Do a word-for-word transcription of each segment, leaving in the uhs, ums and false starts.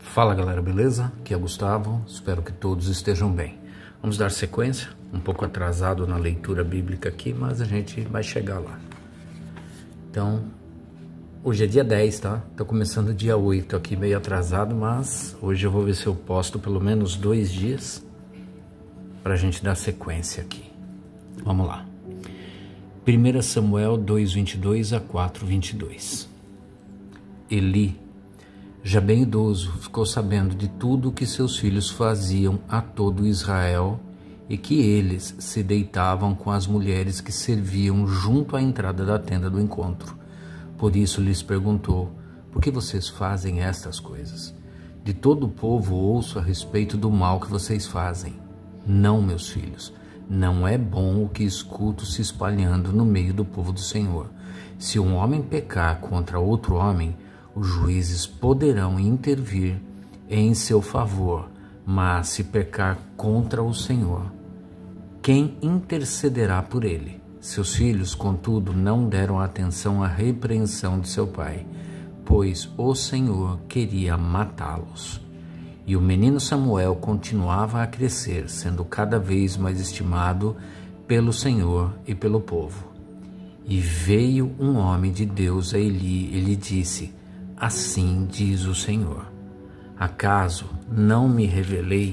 Fala galera, beleza? Aqui é Gustavo, espero que todos estejam bem. Vamos dar sequência, um pouco atrasado na leitura bíblica aqui, mas a gente vai chegar lá. Então, hoje é dia dez, tá? Tô começando dia oito aqui, meio atrasado, mas hoje eu vou ver se eu posto pelo menos dois dias pra gente dar sequência aqui. Vamos lá. primeira Samuel dois, vinte e dois a quatro, vinte e dois. Eli, já bem idoso, ficou sabendo de tudo o que seus filhos faziam a todo Israel e que eles se deitavam com as mulheres que serviam junto à entrada da tenda do encontro. Por isso lhes perguntou: por que vocês fazem estas coisas? De todo o povo ouço a respeito do mal que vocês fazem. Não, meus filhos, não é bom o que escuto se espalhando no meio do povo do Senhor. Se um homem pecar contra outro homem, os juízes poderão intervir em seu favor, mas se pecar contra o Senhor, quem intercederá por ele? Seus filhos, contudo, não deram atenção à repreensão de seu pai, pois o Senhor queria matá-los. E o menino Samuel continuava a crescer, sendo cada vez mais estimado pelo Senhor e pelo povo. E veio um homem de Deus a Eli e lhe disse: assim diz o Senhor, acaso não me revelei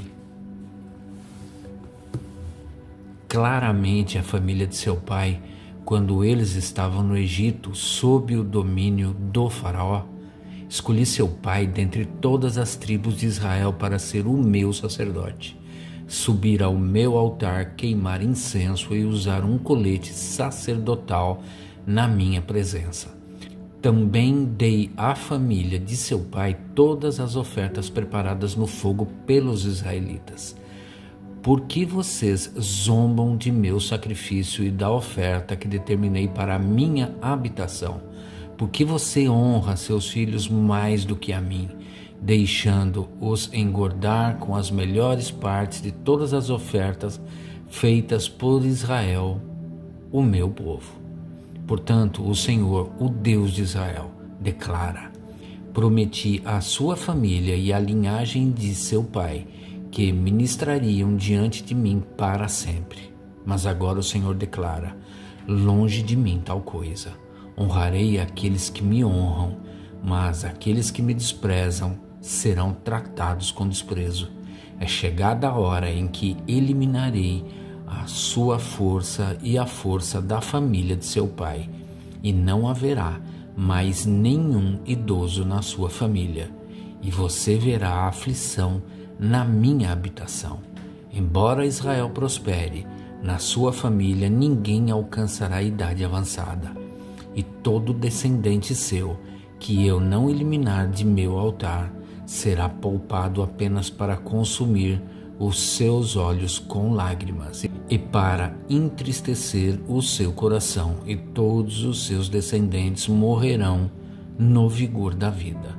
claramente à família de seu pai quando eles estavam no Egito sob o domínio do faraó? Escolhi seu pai dentre todas as tribos de Israel para ser o meu sacerdote, subir ao meu altar, queimar incenso e usar um colete sacerdotal na minha presença. Também dei à família de seu pai todas as ofertas preparadas no fogo pelos israelitas. Por que vocês zombam de meu sacrifício e da oferta que determinei para a minha habitação? Por que você honra seus filhos mais do que a mim, deixando-os engordar com as melhores partes de todas as ofertas feitas por Israel, o meu povo? Portanto, o Senhor, o Deus de Israel, declara: prometi à sua família e à linhagem de seu pai que ministrariam diante de mim para sempre. Mas agora o Senhor declara: longe de mim tal coisa. Honrarei aqueles que me honram, mas aqueles que me desprezam serão tratados com desprezo. É chegada a hora em que eliminarei a sua força e a força da família de seu pai, e não haverá mais nenhum idoso na sua família, e você verá a aflição na minha habitação. Embora Israel prospere, na sua família ninguém alcançará a idade avançada, e todo descendente seu, que eu não eliminar de meu altar, será poupado apenas para consumir os seus olhos com lágrimas e para entristecer o seu coração, e todos os seus descendentes morrerão no vigor da vida.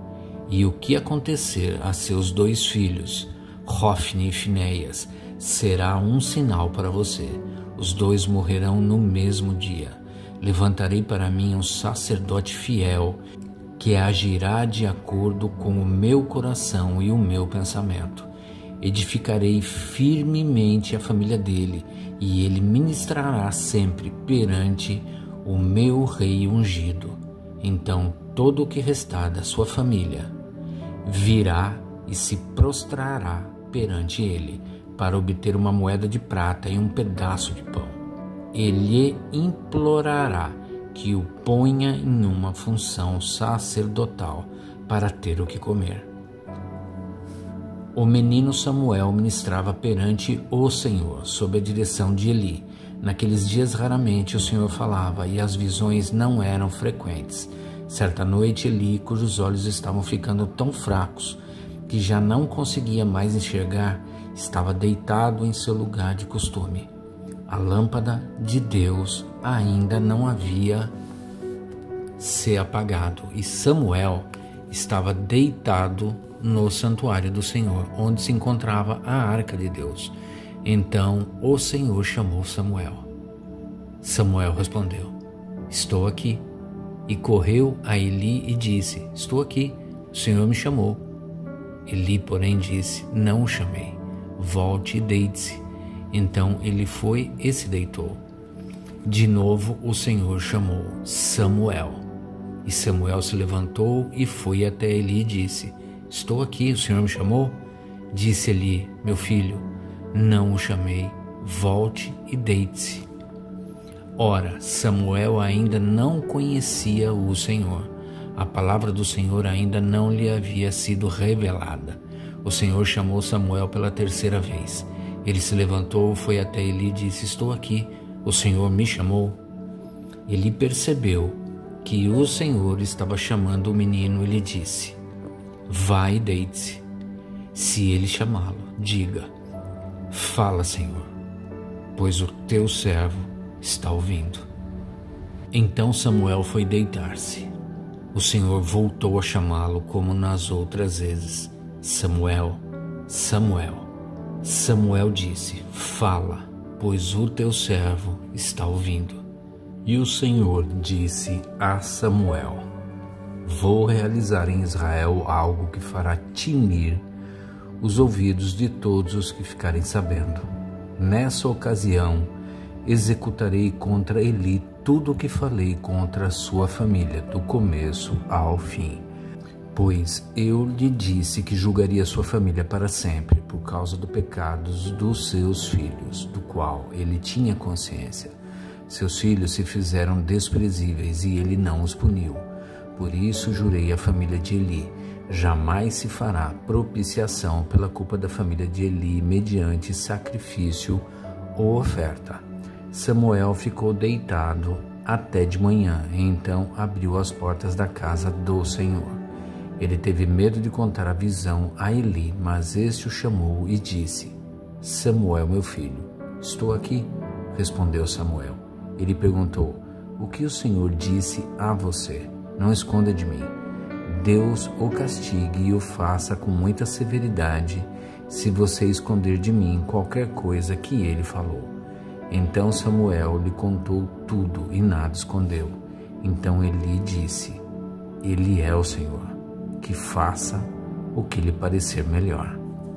E o que acontecer a seus dois filhos, Hofni e Finéias, será um sinal para você. Os dois morrerão no mesmo dia. Levantarei para mim um sacerdote fiel, que agirá de acordo com o meu coração e o meu pensamento. Edificarei firmemente a família dele, e ele ministrará sempre perante o meu rei ungido. Então todo o que restar da sua família virá e se prostrará perante ele, para obter uma moeda de prata e um pedaço de pão. Ele implorará que o ponha em uma função sacerdotal para ter o que comer. O menino Samuel ministrava perante o Senhor, sob a direção de Eli. Naqueles dias raramente o Senhor falava, e as visões não eram frequentes. Certa noite, Eli, cujos olhos estavam ficando tão fracos que já não conseguia mais enxergar, estava deitado em seu lugar de costume. A lâmpada de Deus ainda não havia se apagado, e Samuel estava deitado no santuário do Senhor, onde se encontrava a arca de Deus. Então o Senhor chamou Samuel. Samuel respondeu: estou aqui. E correu a Eli e disse: estou aqui, o Senhor me chamou. Eli, porém, disse: não o chamei, volte e deite-se. Então ele foi e se deitou. De novo o Senhor chamou: Samuel. E Samuel se levantou e foi até Eli e disse: estou aqui, o Senhor me chamou? Disse Eli: meu filho, não o chamei, volte e deite-se. Ora, Samuel ainda não conhecia o Senhor. A palavra do Senhor ainda não lhe havia sido revelada. O Senhor chamou Samuel pela terceira vez. Ele se levantou, foi até Eli e disse: estou aqui, o Senhor me chamou. Eli percebeu que o Senhor estava chamando o menino e lhe disse: vai e deite-se. Se ele chamá-lo, diga: fala, Senhor, pois o teu servo está ouvindo. Então Samuel foi deitar-se. O Senhor voltou a chamá-lo como nas outras vezes: Samuel, Samuel. Samuel disse: fala, pois o teu servo está ouvindo. E o Senhor disse a Samuel: vou realizar em Israel algo que fará tinir os ouvidos de todos os que ficarem sabendo. Nessa ocasião, executarei contra Eli tudo o que falei contra a sua família, do começo ao fim. Pois eu lhe disse que julgaria sua família para sempre, por causa dos pecados dos seus filhos, do qual ele tinha consciência. Seus filhos se fizeram desprezíveis e ele não os puniu. Por isso jurei à família de Eli: jamais se fará propiciação pela culpa da família de Eli mediante sacrifício ou oferta. Samuel ficou deitado até de manhã, e então abriu as portas da casa do Senhor. Ele teve medo de contar a visão a Eli, mas este o chamou e disse: Samuel, meu filho. Estou aqui, respondeu Samuel. Ele perguntou: o que o Senhor disse a você? Não esconda de mim. Deus o castigue e o faça com muita severidade, se você esconder de mim qualquer coisa que ele falou. Então Samuel lhe contou tudo e nada escondeu. Então Eli disse: Ele é o Senhor, que faça o que lhe parecer melhor.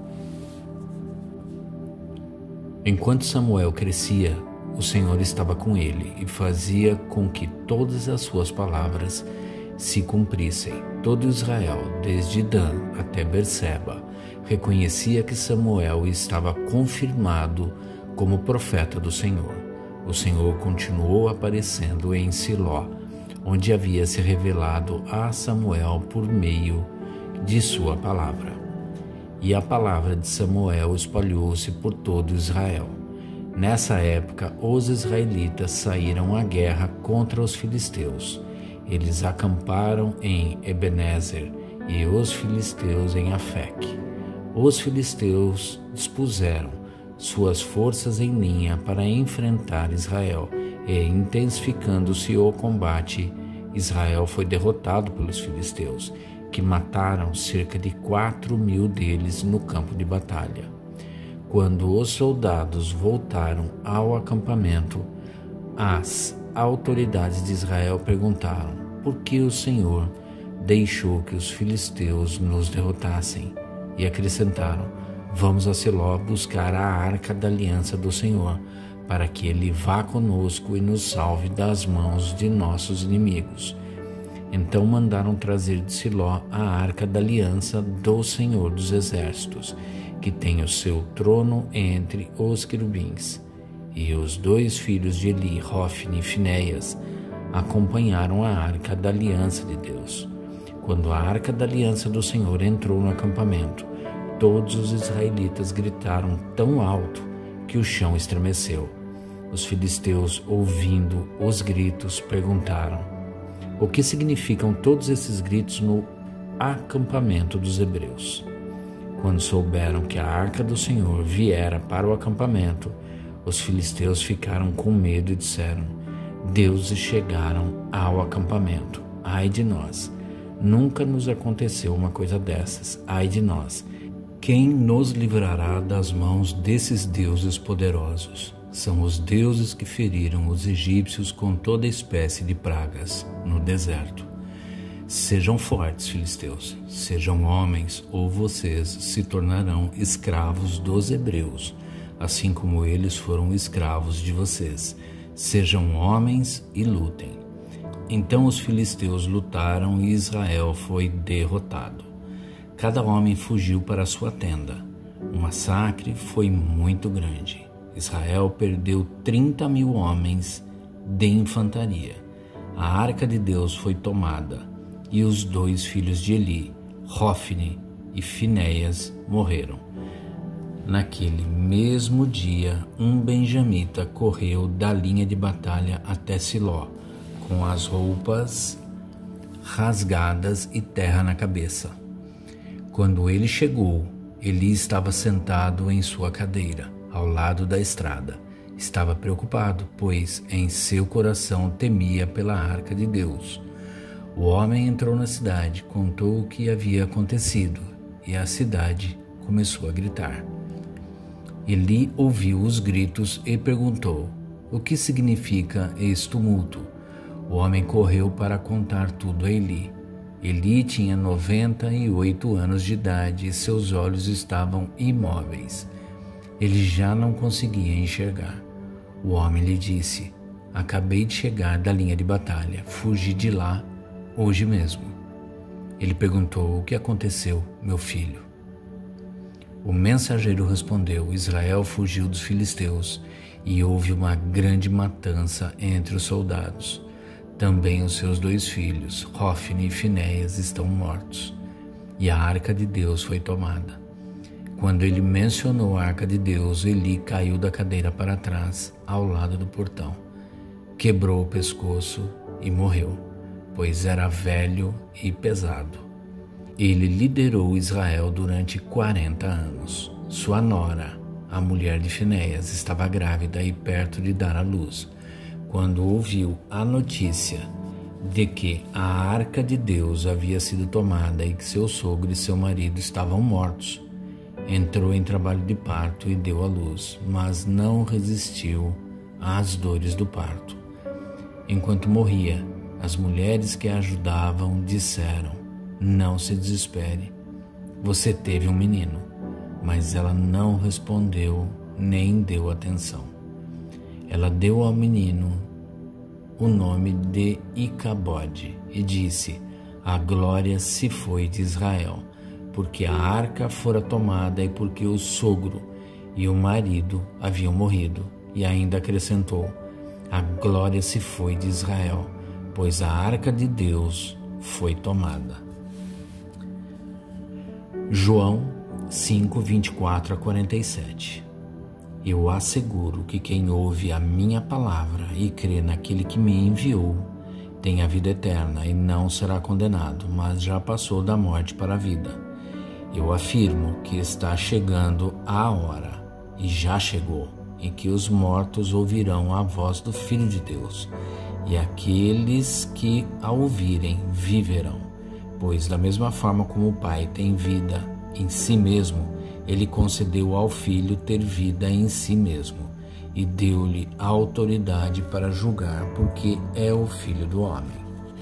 Enquanto Samuel crescia, o Senhor estava com ele e fazia com que todas as suas palavras se cumprissem. Todo Israel, desde Dan até Berseba, reconhecia que Samuel estava confirmado como profeta do Senhor. O Senhor continuou aparecendo em Siló, onde havia se revelado a Samuel por meio de sua palavra. E a palavra de Samuel espalhou-se por todo Israel. Nessa época, os israelitas saíram à guerra contra os filisteus. Eles acamparam em Ebenezer e os filisteus em Afec. Os filisteus dispuseram suas forças em linha para enfrentar Israel, e intensificando-se o combate, Israel foi derrotado pelos filisteus, que mataram cerca de quatro mil deles no campo de batalha. Quando os soldados voltaram ao acampamento, as autoridades de Israel perguntaram: por que o Senhor deixou que os filisteus nos derrotassem? E acrescentaram: vamos a Siló buscar a arca da aliança do Senhor, para que ele vá conosco e nos salve das mãos de nossos inimigos. Então mandaram trazer de Siló a arca da aliança do Senhor dos Exércitos, que tem o seu trono entre os querubins. E os dois filhos de Eli, Hofni e Finéias, acompanharam a arca da aliança de Deus. Quando a arca da aliança do Senhor entrou no acampamento, todos os israelitas gritaram tão alto que o chão estremeceu. Os filisteus, ouvindo os gritos, perguntaram: o que significam todos esses gritos no acampamento dos hebreus? Quando souberam que a arca do Senhor viera para o acampamento, os filisteus ficaram com medo e disseram: deuses chegaram ao acampamento. Ai de nós! Nunca nos aconteceu uma coisa dessas. Ai de nós! Quem nos livrará das mãos desses deuses poderosos? São os deuses que feriram os egípcios com toda espécie de pragas no deserto. Sejam fortes, filisteus, sejam homens, ou vocês se tornarão escravos dos hebreus, assim como eles foram escravos de vocês. Sejam homens e lutem. Então os filisteus lutaram e Israel foi derrotado. Cada homem fugiu para sua tenda. O massacre foi muito grande. Israel perdeu trinta mil homens de infantaria. A arca de Deus foi tomada e os dois filhos de Eli, Hofni e Finéias, morreram. Naquele mesmo dia, um benjamita correu da linha de batalha até Siló, com as roupas rasgadas e terra na cabeça. Quando ele chegou, Eli estava sentado em sua cadeira, ao lado da estrada. Estava preocupado, pois em seu coração temia pela arca de Deus. O homem entrou na cidade, contou o que havia acontecido, e a cidade começou a gritar. Eli ouviu os gritos e perguntou: o que significa esse tumulto? O homem correu para contar tudo a Eli. Eli tinha noventa e oito anos de idade e seus olhos estavam imóveis. Ele já não conseguia enxergar. O homem lhe disse: acabei de chegar da linha de batalha, fugi de lá hoje mesmo. Ele perguntou: o que aconteceu, meu filho? O mensageiro respondeu: Israel fugiu dos filisteus e houve uma grande matança entre os soldados. Também os seus dois filhos, Hofni e Finéias, estão mortos, e a arca de Deus foi tomada. Quando ele mencionou a arca de Deus, Eli caiu da cadeira para trás, ao lado do portão. Quebrou o pescoço e morreu, pois era velho e pesado. Ele liderou Israel durante quarenta anos. Sua nora, a mulher de Finéias, estava grávida e perto de dar à luz, quando ouviu a notícia de que a arca de Deus havia sido tomada e que seu sogro e seu marido estavam mortos. Entrou em trabalho de parto e deu à luz, mas não resistiu às dores do parto. Enquanto morria, as mulheres que a ajudavam disseram: não se desespere, você teve um menino. Mas ela não respondeu nem deu atenção. Ela deu ao menino o nome de Icabode e disse: a glória se foi de Israel, porque a arca fora tomada e porque o sogro e o marido haviam morrido. E ainda acrescentou: a glória se foi de Israel, pois a arca de Deus foi tomada. João cinco, vinte e quatro a quarenta e sete. Eu asseguro que quem ouve a minha palavra e crê naquele que me enviou tem a vida eterna e não será condenado, mas já passou da morte para a vida. Eu afirmo que está chegando a hora, e já chegou, em que os mortos ouvirão a voz do Filho de Deus, e aqueles que a ouvirem viverão, pois da mesma forma como o Pai tem vida em si mesmo, Ele concedeu ao Filho ter vida em si mesmo, e deu-lhe a autoridade para julgar, porque é o Filho do homem.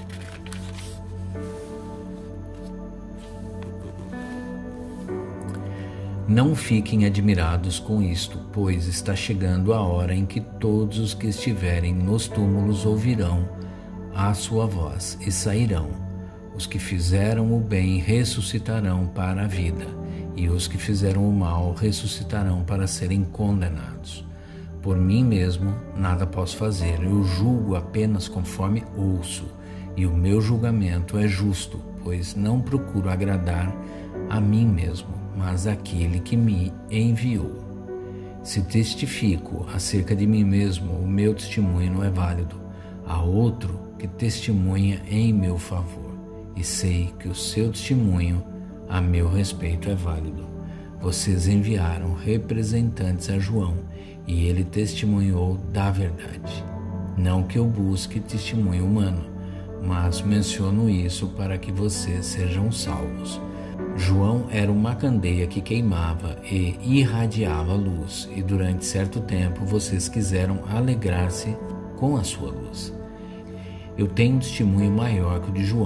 Não fiquem admirados com isto, pois está chegando a hora em que todos os que estiverem nos túmulos ouvirão a sua voz e sairão. Os que fizeram o bem ressuscitarão para a vida, e os que fizeram o mal ressuscitarão para serem condenados. Por mim mesmo nada posso fazer, eu julgo apenas conforme ouço, e o meu julgamento é justo, pois não procuro agradar a mim mesmo, mas àquele que me enviou. Se testifico acerca de mim mesmo, o meu testemunho não é válido. Há outro que testemunha em meu favor, e sei que o seu testemunho a meu respeito é válido. Vocês enviaram representantes a João, e ele testemunhou da verdade. Não que eu busque testemunho humano, mas menciono isso para que vocês sejam salvos. João era uma candeia que queimava e irradiava luz, e durante certo tempo vocês quiseram alegrar-se com a sua luz. Eu tenho um testemunho maior que o de João.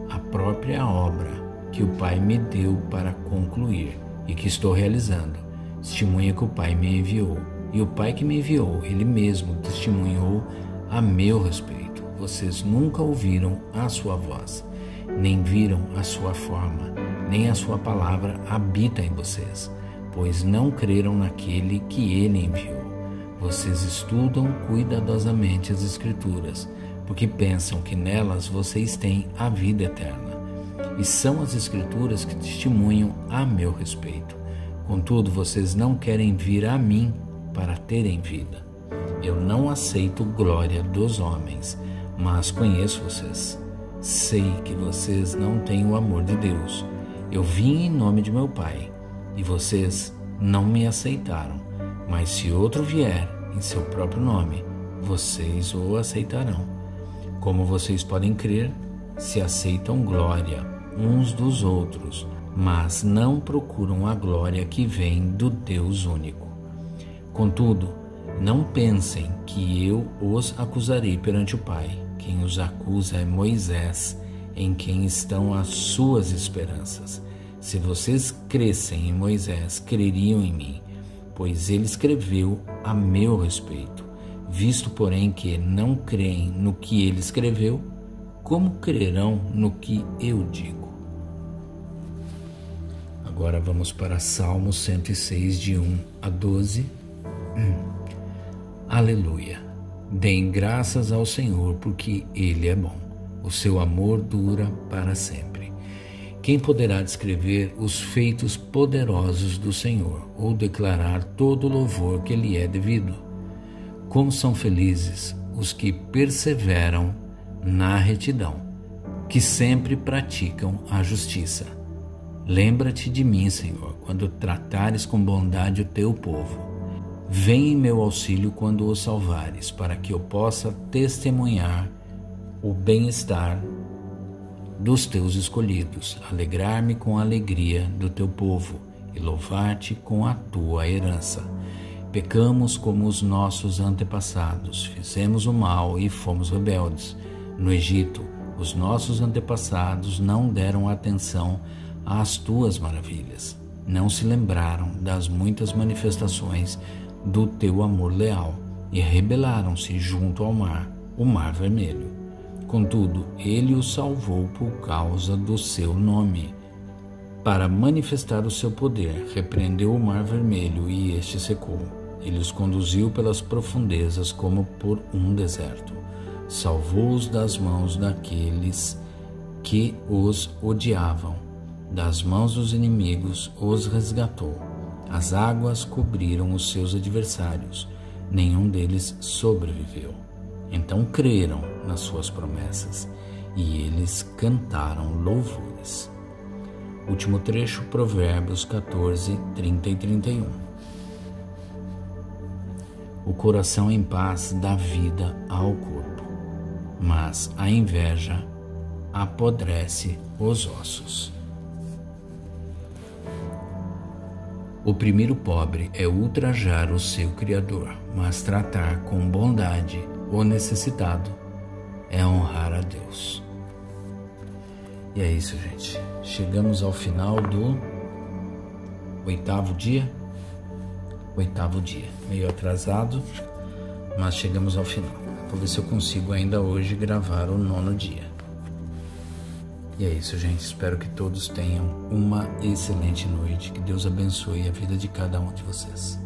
a própria obra que o Pai me deu para concluir e que estou realizando. Testemunha que o Pai me enviou. E o Pai que me enviou, Ele mesmo testemunhou a meu respeito. Vocês nunca ouviram a sua voz, nem viram a sua forma, nem a sua palavra habita em vocês, pois não creram naquele que Ele enviou. Vocês estudam cuidadosamente as Escrituras, porque pensam que nelas vocês têm a vida eterna. E são as Escrituras que testemunham a meu respeito. Contudo, vocês não querem vir a mim para terem vida. Eu não aceito glória dos homens, mas conheço vocês. Sei que vocês não têm o amor de Deus. Eu vim em nome de meu Pai, e vocês não me aceitaram. Mas se outro vier em seu próprio nome, vocês o aceitarão. Como vocês podem crer, se aceitam glória uns dos outros, mas não procuram a glória que vem do Deus único. Contudo, não pensem que eu os acusarei perante o Pai. Quem os acusa é Moisés, em quem estão as suas esperanças. Se vocês crescem em Moisés, creriam em mim, pois ele escreveu a meu respeito. Visto, porém, que não creem no que ele escreveu, como crerão no que eu digo? Agora vamos para Salmo cento e seis, de um a doze. Hum. Aleluia! Deem graças ao Senhor, porque Ele é bom. O seu amor dura para sempre. Quem poderá descrever os feitos poderosos do Senhor, ou declarar todo o louvor que lhe é devido? Como são felizes os que perseveram na retidão, que sempre praticam a justiça. Lembra-te de mim, Senhor, quando tratares com bondade o teu povo. Vem em meu auxílio quando o salvares, para que eu possa testemunhar o bem-estar dos teus escolhidos, alegrar-me com a alegria do teu povo e louvar-te com a tua herança. Pecamos como os nossos antepassados, fizemos o mal e fomos rebeldes. No Egito, os nossos antepassados não deram atenção às tuas maravilhas, não se lembraram das muitas manifestações do teu amor leal e rebelaram-se junto ao mar, o mar vermelho. Contudo, ele os salvou por causa do seu nome. Para manifestar o seu poder, repreendeu o mar vermelho e este secou. Ele os conduziu pelas profundezas como por um deserto. Salvou-os das mãos daqueles que os odiavam. Das mãos dos inimigos os resgatou. As águas cobriram os seus adversários. Nenhum deles sobreviveu. Então creram nas suas promessas e eles cantaram louvores. Último trecho, Provérbios quatorze, trinta e trinta e um. O coração em paz dá vida ao corpo, mas a inveja apodrece os ossos. Oprimir o pobre é ultrajar o seu Criador, mas tratar com bondade o necessitado é honrar a Deus. E é isso, gente. Chegamos ao final do oitavo dia. Oitavo dia. Meio atrasado, mas chegamos ao final. Vou ver se eu consigo ainda hoje gravar o nono dia. E é isso, gente. Espero que todos tenham uma excelente noite. Que Deus abençoe a vida de cada um de vocês.